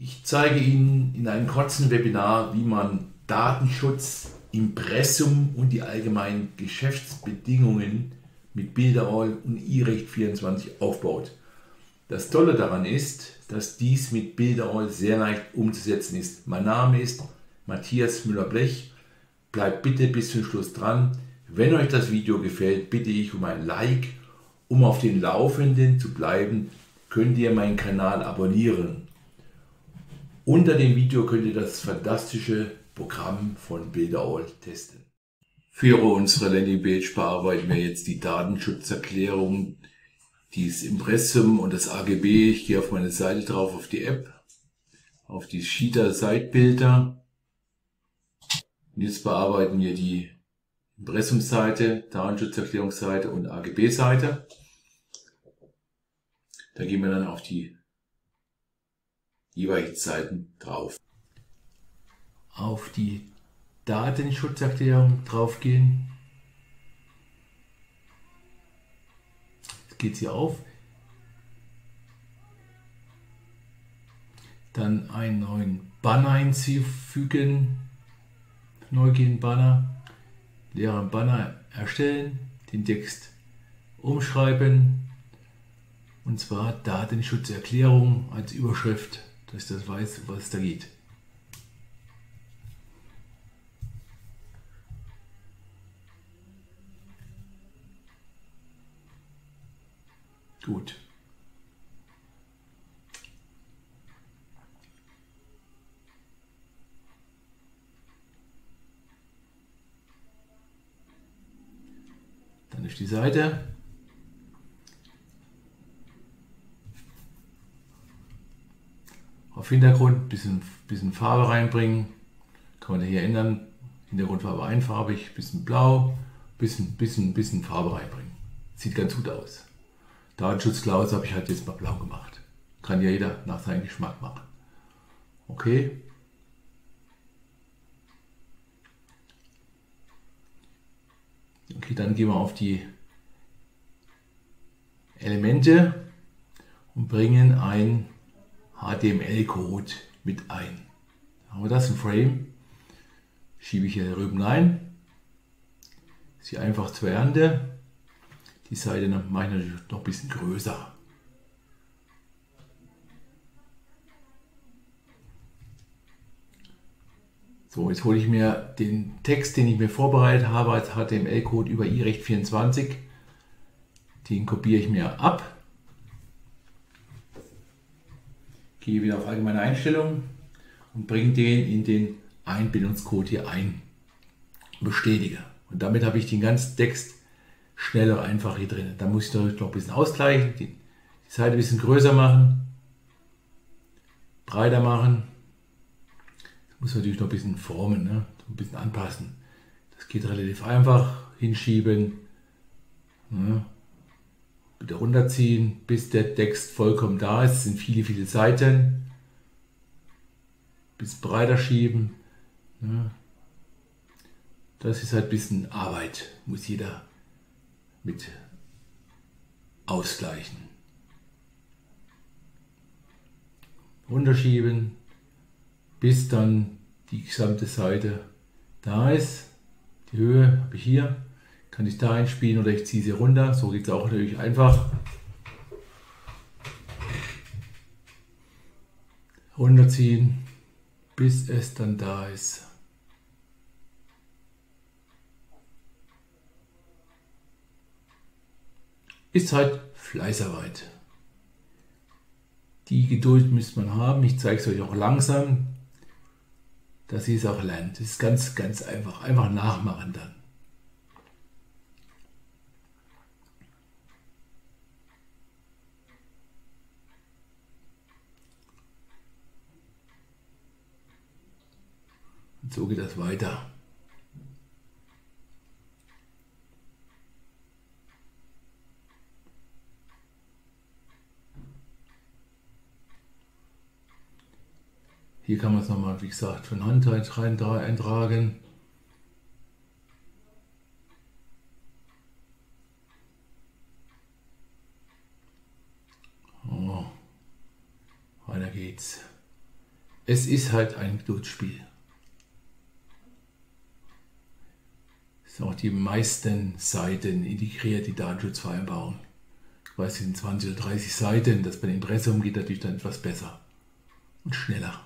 Ich zeige Ihnen in einem kurzen Webinar, wie man Datenschutz, Impressum und die allgemeinen Geschäftsbedingungen mit Builderall und iRecht24 aufbaut. Das Tolle daran ist, dass dies mit Builderall sehr leicht umzusetzen ist. Mein Name ist Matthias Müller-Blech. Bleibt bitte bis zum Schluss dran. Wenn euch das Video gefällt, bitte ich um ein Like. Um auf den Laufenden zu bleiben, könnt ihr meinen Kanal abonnieren. Unter dem Video könnt ihr das fantastische Programm von Builderall testen. Für unsere Landingpage bearbeiten wir jetzt die Datenschutzerklärung, dieses Impressum und das AGB. Ich gehe auf meine Seite drauf, auf die App, auf die Sheeter Seitbilder. Und jetzt bearbeiten wir die Impressumseite, Datenschutzerklärungsseite und AGB-Seite. Da gehen wir dann auf die jeweiligen Seiten drauf. Auf die Datenschutzerklärung draufgehen. Jetzt geht sie auf. Dann einen neuen Banner hinzufügen. Neugehen Banner. Leeren Banner erstellen. Den Text umschreiben. Und zwar Datenschutzerklärung als Überschrift, dass ich das weiß, was da geht. Gut. Dann ist die Seite. Auf Hintergrund bisschen Farbe reinbringen. Kann man hier ändern. Hintergrundfarbe einfarbig, bisschen blau, bisschen Farbe reinbringen. Sieht ganz gut aus. Datenschutzklausel habe ich halt jetzt mal blau gemacht. Kann ja jeder nach seinem Geschmack machen. Okay. Okay, dann gehen wir auf die Elemente und bringen ein HTML-Code mit ein. Dann haben wir das, ein Frame. Schiebe ich hier drüben rein. Ist hier einfach zwei Ende. Die Seite mache ich natürlich noch ein bisschen größer. So, jetzt hole ich mir den Text, den ich mir vorbereitet habe als HTML-Code über iRecht24. Den kopiere ich mir ab. Gehe wieder auf allgemeine Einstellungen und bringe den in den Einbindungscode hier ein. Bestätige. Und damit habe ich den ganzen Text schneller einfach hier drin. Da muss ich noch ein bisschen ausgleichen, die Seite ein bisschen größer machen, breiter machen. Das muss natürlich noch ein bisschen formen, ne? Ein bisschen anpassen. Das geht relativ einfach. Hinschieben, ne? Wieder runterziehen, bis der Text vollkommen da ist. Es sind viele Seiten. Bisschen breiter schieben. Ne? Das ist halt ein bisschen Arbeit. Muss jeder mit ausgleichen. Runterschieben, bis dann die gesamte Seite da ist. Die Höhe habe ich hier. Kann ich da einspielen oder ich ziehe sie runter. So geht es auch natürlich einfach. Runterziehen, bis es dann da ist. Ist halt Fleißarbeit. Die Geduld müsste man haben. Ich zeige es euch auch langsam, dass ihr es auch lernt. Das ist ganz einfach. Einfach nachmachen dann. Und so geht das weiter. Hier kann man es nochmal, wie gesagt, von Hand eintragen. Oh, weiter geht's. Es ist halt ein Geduldsspiel. Es sind auch die meisten Seiten integriert, die Datenschutzvereinbarung. Ich weiß, es sind 20 oder 30 Seiten. Das bei dem Impressum geht natürlich dann etwas besser und schneller.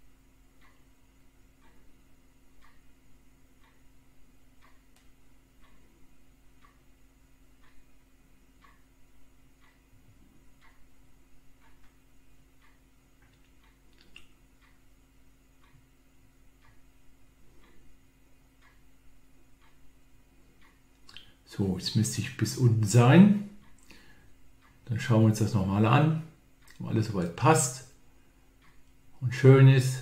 So, jetzt müsste ich bis unten sein. Dann schauen wir uns das nochmal an, ob alles soweit passt und schön ist.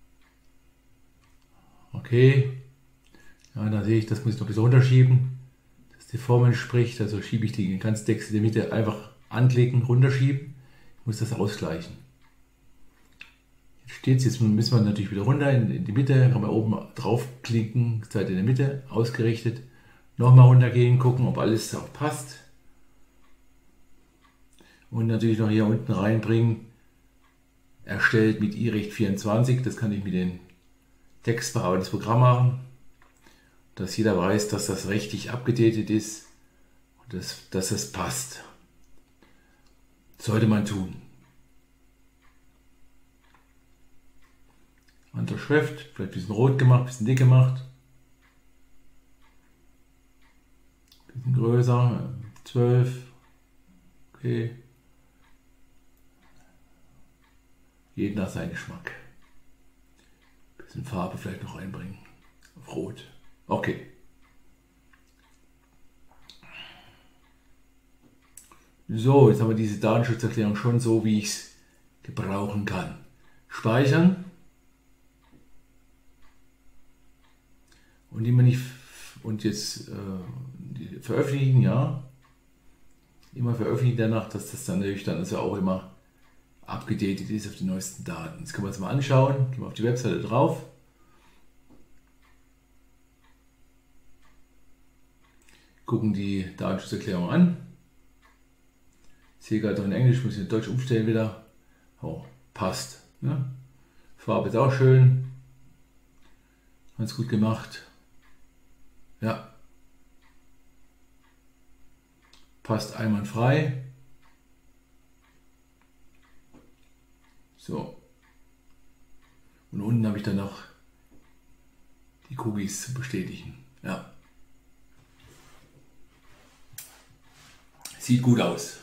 Okay. Ja, da sehe ich, das muss ich noch ein bisschen runterschieben, dass die Form entspricht. Also schiebe ich den ganzen Text in der Mitte einfach anklicken, runterschieben. Ich muss das ausgleichen. Jetzt steht es, jetzt müssen wir natürlich wieder runter in die Mitte. Kann man oben draufklicken, Seite in der Mitte, ausgerichtet. Nochmal runtergehen, gucken, ob alles auch passt. Und natürlich noch hier unten reinbringen, erstellt mit iRecht 24. Das kann ich mit dem Textbearbeitungsprogramm machen, dass jeder weiß, dass das rechtlich abgedatet ist und dass es passt. Sollte man tun. Andere Schrift, vielleicht ein bisschen rot gemacht, ein bisschen dick gemacht. Ein bisschen größer, 12. Okay. Jeden nach seinem Geschmack. Ein bisschen Farbe vielleicht noch einbringen. Auf Rot. Okay. So, jetzt haben wir diese Datenschutzerklärung schon so, wie ich es gebrauchen kann. Speichern. Und immer nicht. Und jetzt veröffentlichen, ja. Immer veröffentlichen danach, dass das dann natürlich dann also auch immer abgedatet ist auf die neuesten Daten. Jetzt können wir uns mal anschauen. Gehen wir auf die Webseite drauf. Gucken die Datenschutzerklärung an. Ich sehe gerade noch in Englisch, muss ich in Deutsch umstellen wieder. Oh, passt. Ne? Farbe ist auch schön. Ganz gut gemacht. Ja. Passt einwandfrei. So. Und unten habe ich dann noch die Cookies zu bestätigen. Ja. Sieht gut aus.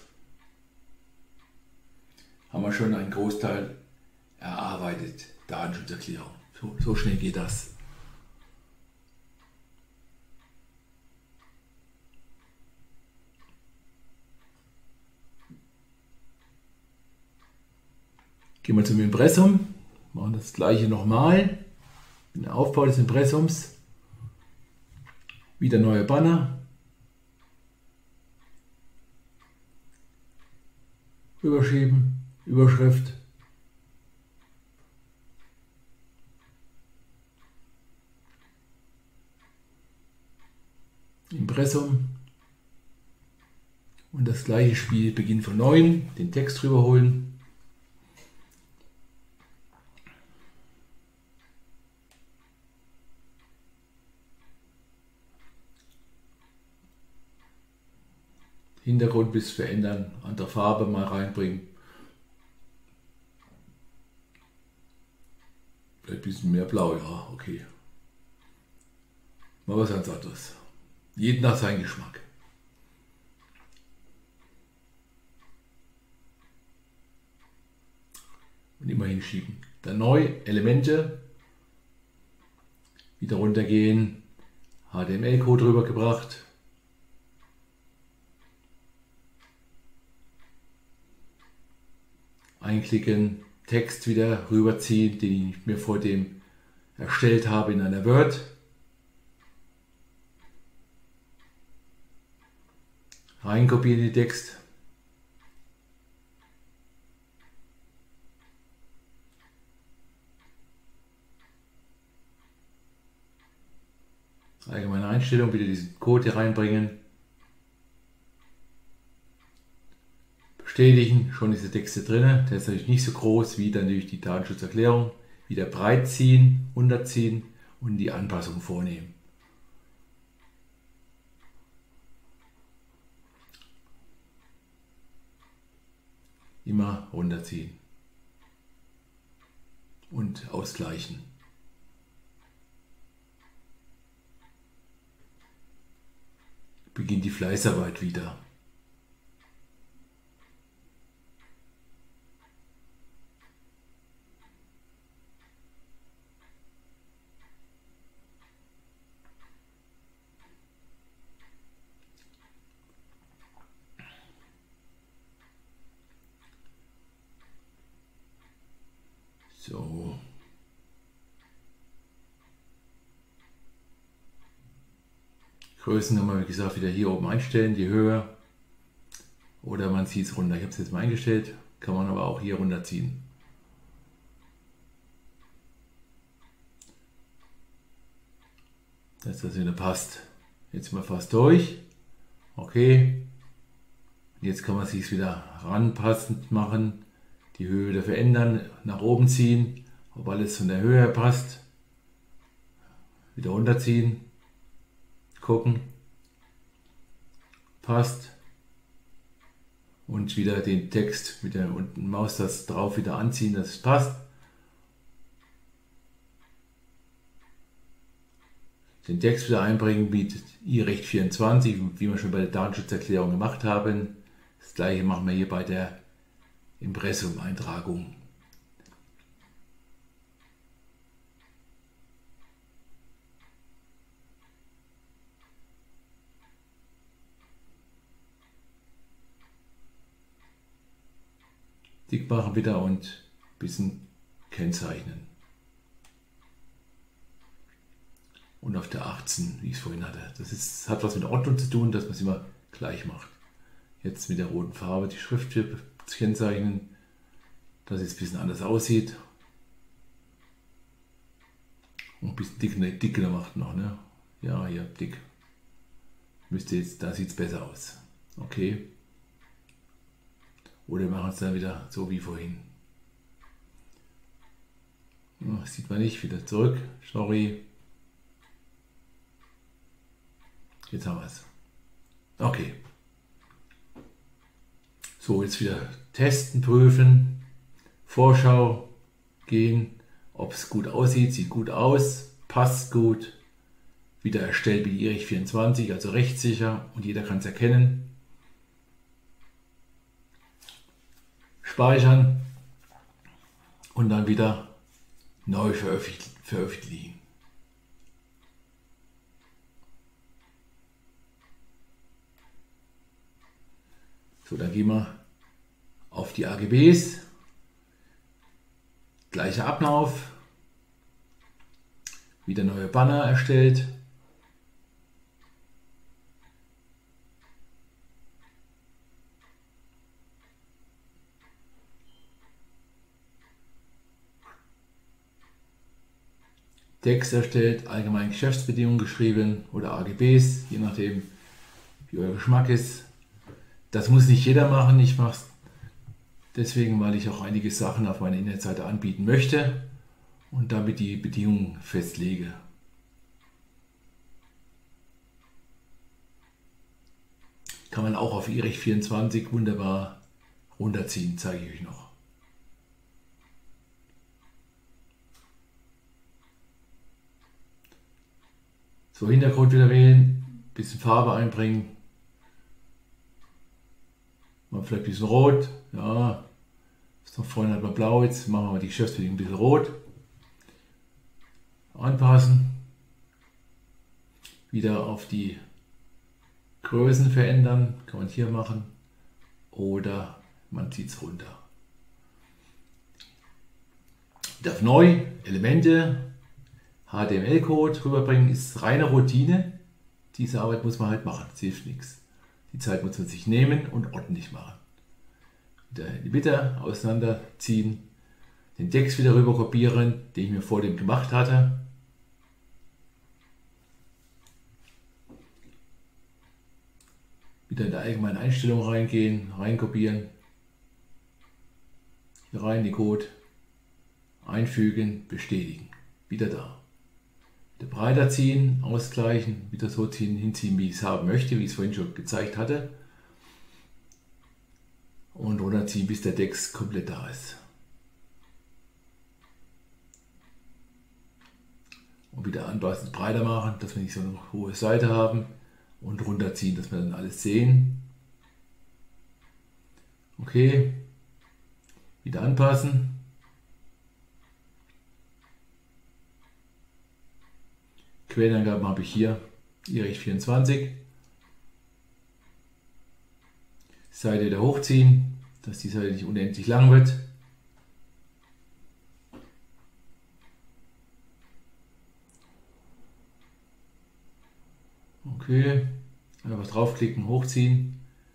Haben wir schon einen Großteil erarbeitet. Datenschutzerklärung. So schnell geht das. Gehen wir zum Impressum. Machen das gleiche nochmal. Den Aufbau des Impressums. Wieder neue Banner. Überschieben. Überschrift. Impressum. Und das gleiche Spiel beginnt von neuem. Den Text drüber holen. Hintergrund bis verändern, andere Farbe mal reinbringen. Vielleicht ein bisschen mehr blau, ja, okay. Mal was ganz anderes. Jeden nach seinem Geschmack. Und immer hinschieben. Dann neu, Elemente. Wieder runtergehen. HTML-Code drüber gebracht. Einklicken, Text wieder rüberziehen, den ich mir vor dem erstellt habe in einer Word. Reinkopieren den Text. Allgemeine Einstellung, wieder diesen Code hier reinbringen. Bestätigen, schon ist der Text hier drin. Der ist natürlich nicht so groß wie dann durch die Datenschutzerklärung, wieder breit ziehen, runterziehen und die Anpassung vornehmen. Immer runterziehen und ausgleichen. Beginnt die Fleißarbeit wieder. So. Größen kann man, wie gesagt, wieder hier oben einstellen, die Höhe. Oder man zieht es runter. Ich habe es jetzt mal eingestellt, kann man aber auch hier runterziehen. Dass das wieder passt. Jetzt sind wir fast durch. Okay. Und jetzt kann man es sich wieder ranpassend machen. Die Höhe wieder verändern, nach oben ziehen, ob alles von der Höhe her passt. Wieder runterziehen. Gucken. Passt. Und wieder den Text mit der unten Maustaste drauf wieder anziehen, dass es passt. Den Text wieder einbringen mit I-Recht 24, wie wir schon bei der Datenschutzerklärung gemacht haben. Das gleiche machen wir hier bei der Impressum-Eintragung. Dick machen wieder und ein bisschen kennzeichnen. Und auf der 18, wie ich es vorhin hatte. Das hat was mit Ordnung zu tun, dass man es immer gleich macht. Jetzt mit der roten Farbe die Schrift zu kennzeichnen, dass es ein bisschen anders aussieht. Und ein bisschen dicker macht noch, ne? Ja, hier dick. Müsste jetzt, da sieht es besser aus. Okay. Oder wir machen es dann wieder so wie vorhin. Oh, sieht man nicht, wieder zurück. Sorry. Jetzt haben wir es. Okay. So, jetzt wieder testen, prüfen. Vorschau gehen, ob es gut aussieht. Sieht gut aus, passt gut. Wieder erstellt mit I-Recht 24, also rechtssicher und jeder kann es erkennen. Speichern und dann wieder neu veröffentlichen. So, dann gehen wir auf die AGBs. Gleicher Ablauf. Wieder neue Banner erstellt. Text erstellt, allgemeine Geschäftsbedingungen geschrieben oder AGBs, je nachdem wie euer Geschmack ist. Das muss nicht jeder machen, ich mache es deswegen, weil ich auch einige Sachen auf meiner Internetseite anbieten möchte und damit die Bedingungen festlege. Kann man auch auf I-Recht 24 wunderbar runterziehen, zeige ich euch noch. So, Hintergrund wieder wählen, bisschen Farbe einbringen. Mal vielleicht ein bisschen rot. Ja, ist noch vorhin hat man blau, jetzt machen wir mal die Geschäftsbedingungen ein bisschen rot. Anpassen. Wieder auf die Größen verändern, kann man hier machen. Oder man zieht es runter. Darf neu, Elemente, HTML-Code rüberbringen, ist reine Routine. Diese Arbeit muss man halt machen, es hilft nichts. Die Zeit muss man sich nehmen und ordentlich machen. Wieder die Mitte auseinanderziehen, den Text wieder rüber kopieren, den ich mir vor dem gemacht hatte. Wieder in der allgemeinen Einstellung reingehen, reinkopieren. Hier rein die Code, einfügen, bestätigen. Wieder da. Wieder breiter ziehen, ausgleichen, wieder so hinziehen, wie ich es haben möchte, wie ich es vorhin schon gezeigt hatte. Und runterziehen, bis der Dex komplett da ist. Und wieder anpassen, breiter machen, dass wir nicht so eine hohe Seite haben. Und runterziehen, dass wir dann alles sehen. Okay. Wieder anpassen. Quellenangaben habe ich hier. Irrecht 24. Seite wieder hochziehen, dass die Seite nicht unendlich lang wird. Okay, einfach draufklicken, hochziehen,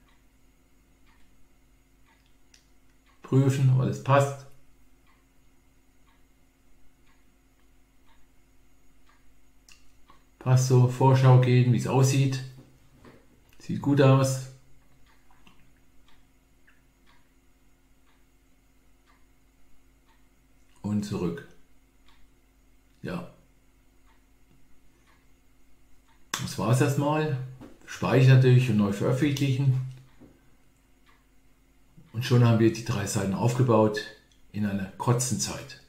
prüfen, ob alles passt. Passt so, Vorschau gehen, wie es aussieht. Sieht gut aus. Und zurück. Ja. Das war es erstmal. Speichern natürlich und neu veröffentlichen. Und schon haben wir die 3 Seiten aufgebaut in einer kurzen Zeit.